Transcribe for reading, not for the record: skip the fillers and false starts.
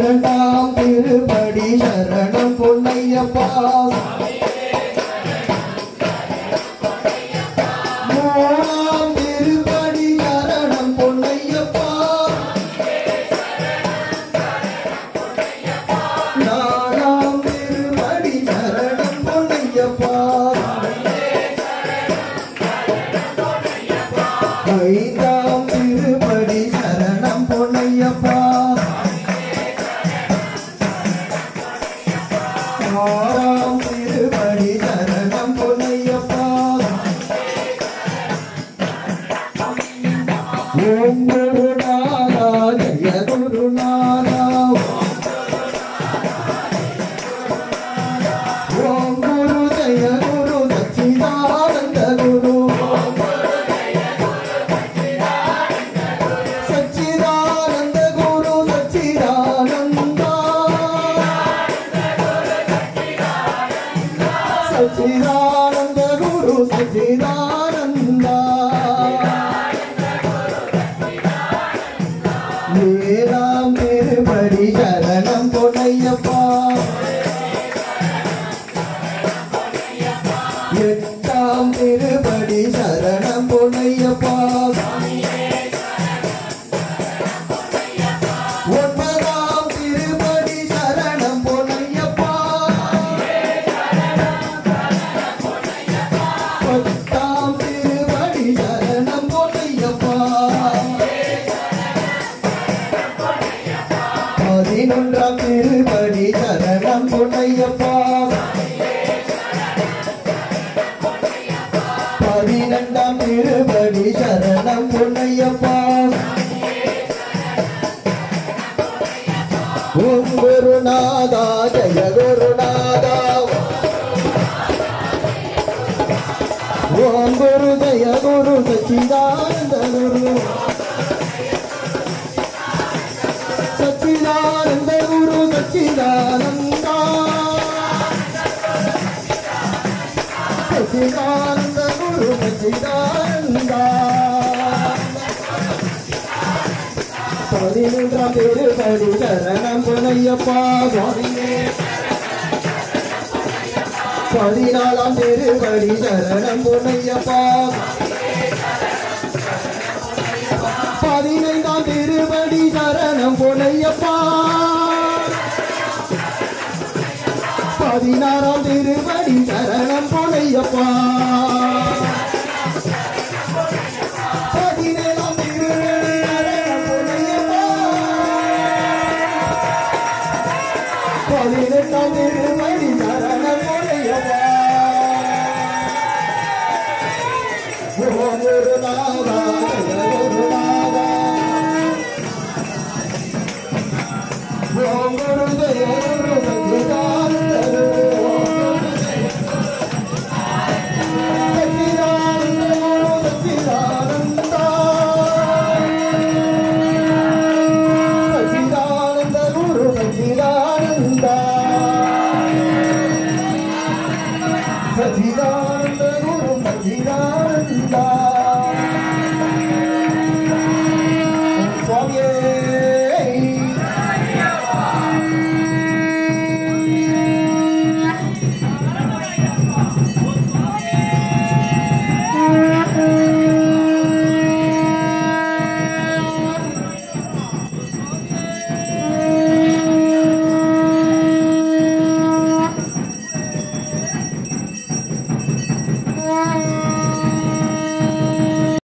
இரண்டாம் திருப்படி சரணம் பொன்னையப்பா மூணாம் திருப்படி சரணம் பொன்னையப்பா நாலாம் திருப்படி சரணம் பொன்னையப்பா ஐந்தாம் திருப்படி சரணம் பொன்னையப்பா ஆறாம் திருப்படி சரணம் பொன்னையப்பா ஓம் குருநாதா ஜெய குருநாதா ஓம் குரு ஜெய குரு சச்சிதானந்த குரு சச்சிதானந்த குரு சச்சிதானந்தா சச்சிதானந்த குரு சச்சிதானந்தா ஏழாம் திருப்படி சரணம் பொன்னையப்பா எட்டாம் திருப்படி சரணம் பொன்னையப்பா ஒன்பதாம் திருப்படி சரணம் பொன்னையப்பா பத்தாம் திருப்படி சரணம் பொன்னையப்பா பதினொன்றாம் திருப்படி சரணம் பொன்னையப்பா பதினெண்டாம் திருப்படி சரணம் பொன்னையப்பா ஓம் குருநாதா ஜெய குருநாதா ஓம் குரு ஜெய குரு சச்சிதானந்த குரு சச்சிதானந்த குரு சச்சிதானந்தா சச்சிதானந்த குரு சச்சிதானந்தா பதினொன்றாம் திருப்படி சரணம் பொன்னையப்பா சுவாமியே பதினாலாம் திருப்படி சரணம் பொன்னையப்பா பதினைந்தாம் திருப்படி சரணம் பொன்னையப்பா பதினாறாம் திருப்படி சரணம் பொன்னையப்பா பதினேழாம் திருப்படி சரணம் பொன்னையப்பா பதினெட்டாம் திருப்படி சரணம் பொன்னையப்பா ஓம் குருநாதா ஜெய குருநாதா